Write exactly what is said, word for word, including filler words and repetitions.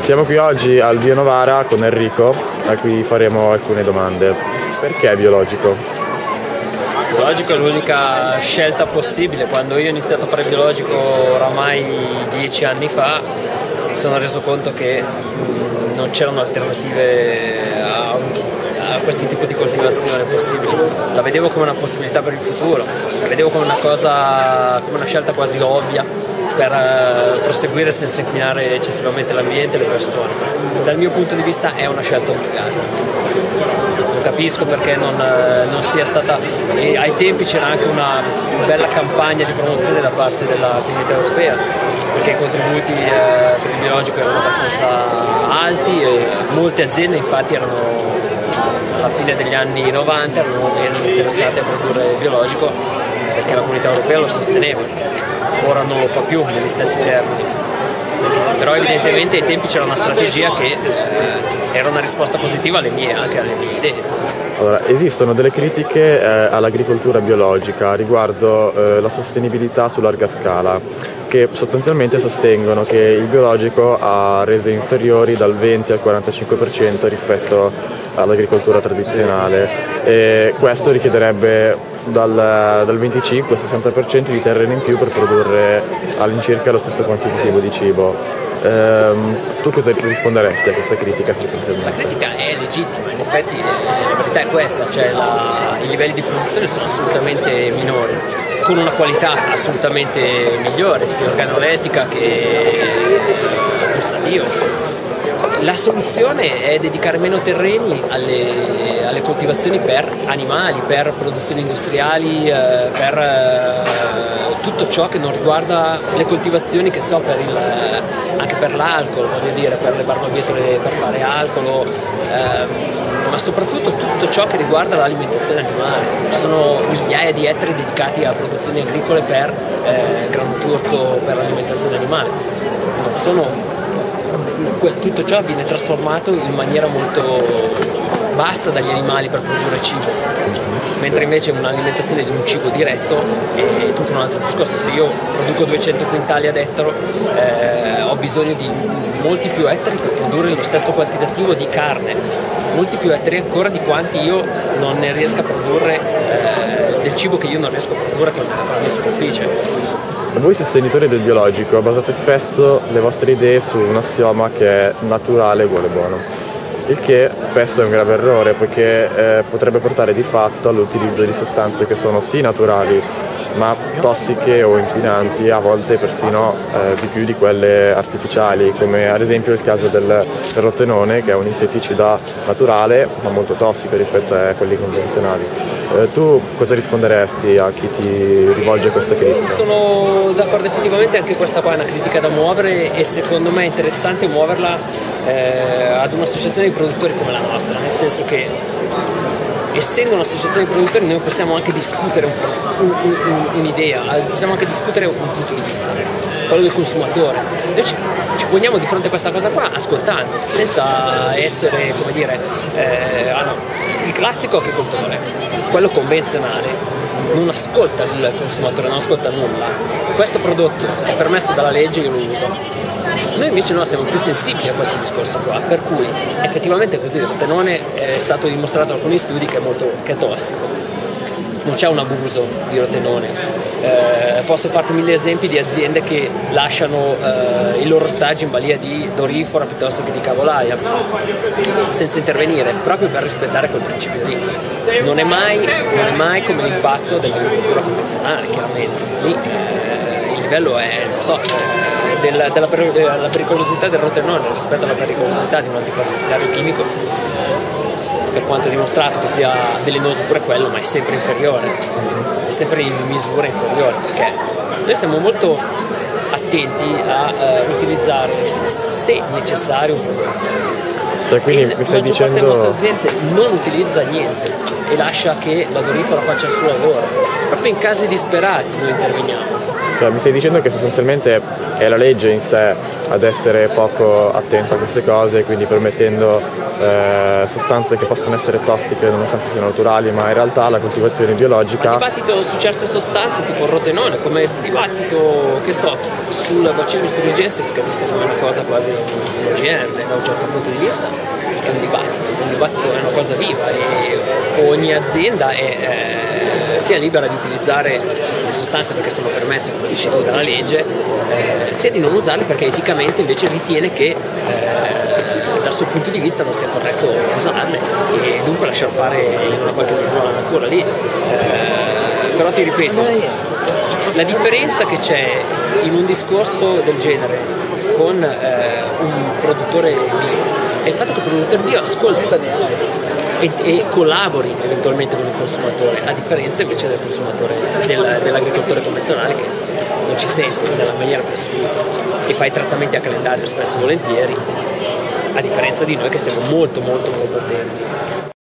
Siamo qui oggi al Bio Novara con Enrico, a cui faremo alcune domande. Perché biologico? Biologico è l'unica scelta possibile. Quando io ho iniziato a fare biologico oramai dieci anni fa, mi sono reso conto che non c'erano alternative a, a questo tipo di coltivazione possibile. La vedevo come una possibilità per il futuro, la vedevo come una cosa, come una scelta quasi ovvia per uh, proseguire senza inquinare eccessivamente l'ambiente e le persone. Dal mio punto di vista è una scelta obbligata. Non capisco perché non, uh, non sia stata, e ai tempi c'era anche una bella campagna di promozione da parte della Comunità Europea, perché i contributi uh, per il biologico erano abbastanza alti e molte aziende infatti erano alla fine degli anni novanta erano, erano interessate a produrre il biologico perché la Comunità Europea lo sosteneva. Ora non lo fa più negli stessi termini, però evidentemente ai tempi c'era una strategia che eh, era una risposta positiva alle mie, anche alle mie idee. Allora, esistono delle critiche eh, all'agricoltura biologica riguardo eh, la sostenibilità su larga scala, che sostanzialmente sostengono che il biologico ha rese inferiori dal venti al quarantacinque per cento rispetto all'agricoltura tradizionale, e questo richiederebbe dal, dal venticinque al sessanta per cento di terreno in più per produrre all'incirca lo stesso quantitativo di cibo. Ehm, tu cosa risponderesti a questa critica? La critica è legittima, in effetti la verità è questa, cioè la, i livelli di produzione sono assolutamente minori, con una qualità assolutamente migliore, sia organolettica che gustativa, insomma. La soluzione è dedicare meno terreni alle, alle coltivazioni per animali, per produzioni industriali, eh, per eh, tutto ciò che non riguarda le coltivazioni, che so, per il, anche per l'alcol, voglio dire, per le barbabietole per fare alcol, ehm, ma soprattutto tutto ciò che riguarda l'alimentazione animale. Ci sono migliaia di ettari dedicati a produzioni agricole per eh, grano turco, per l'alimentazione animale. Non sono tutto ciò viene trasformato in maniera molto bassa dagli animali per produrre cibo, mentre invece un'alimentazione di un cibo diretto è tutto un altro discorso. Se io produco duecento quintali ad ettaro, eh, ho bisogno di molti più ettari per produrre lo stesso quantitativo di carne, molti più ettari ancora di quanti io non ne riesco a produrre, eh, del cibo che io non riesco a produrre con la mia superficie. Voi sostenitori del biologico basate spesso le vostre idee su un assioma che è naturale uguale buono, il che spesso è un grave errore, perché eh, potrebbe portare di fatto all'utilizzo di sostanze che sono sì naturali ma tossiche o inquinanti, a volte persino eh, di più di quelle artificiali, come ad esempio il caso del rotenone, che è un insetticida naturale ma molto tossico rispetto a quelli convenzionali. Eh, tu cosa risponderesti a chi ti rivolge questa critica? Sono d'accordo, effettivamente anche questa qua è una critica da muovere, e secondo me è interessante muoverla eh, ad un'associazione di produttori come la nostra, nel senso che essendo un'associazione di produttori noi possiamo anche discutere un, un, un, un'idea, possiamo anche discutere un punto di vista, quello del consumatore. Noi ci, ci poniamo di fronte a questa cosa qua ascoltando, senza essere, come dire, eh, ah no, il classico agricoltore, quello convenzionale, non ascolta il consumatore, non ascolta nulla. Questo prodotto è permesso dalla legge, io lo uso. Noi invece no, siamo più sensibili a questo discorso qua, per cui effettivamente così il rotenone è stato dimostrato in alcuni studi che è molto che è tossico. Non c'è un abuso di rotenone. Eh, posso farti mille esempi di aziende che lasciano eh, il loro ortaggio in balia di dorifora piuttosto che di cavolaia senza intervenire, proprio per rispettare quel principio lì. Non è mai, non è mai come l'impatto dell'agricoltura convenzionale, chiaramente. Lì eh, il livello è, non so, eh, della, della, della pericolosità del rotenone rispetto alla pericolosità di un antiparasitario chimico, per quanto è dimostrato che sia velenoso pure quello, ma è sempre inferiore, è sempre in misura inferiore, perché noi siamo molto attenti a uh, utilizzare, se necessario, un prodotto. Cioè, quindi e mi stai la maggior dicendo... parte delle nostre aziende non utilizza niente e lascia che la dorifera faccia il suo lavoro. Proprio in casi disperati noi interveniamo. Cioè, mi stai dicendo che sostanzialmente è la legge in sé ad essere poco attenta a queste cose, quindi permettendo eh, sostanze che possono essere tossiche nonostante siano naturali, ma in realtà la coltivazione biologica... Ma il dibattito su certe sostanze tipo il rotenone, come il dibattito, che so, sul Bacillus thuringiensis, che è visto come una cosa quasi un O G M da un certo punto di vista, è un dibattito, un dibattito è una cosa viva e ogni azienda è, eh, sia libera di utilizzare le sostanze perché sono permesse, come dici tu, dalla legge, eh, sia di non usarle perché eticamente invece ritiene che eh, dal suo punto di vista non sia corretto usarle e dunque lasciar fare in una qualche misura la natura lì. Eh, però ti ripeto, la differenza che c'è in un discorso del genere con eh, un produttore bio è il fatto che il produttore bio ascolta e, e collabori eventualmente con il consumatore, a differenza invece del consumatore, del, dell'agricoltore convenzionale che non ci sente nella maniera più assoluta e fa i trattamenti a calendario spesso e volentieri, a differenza di noi che stiamo molto molto molto attenti.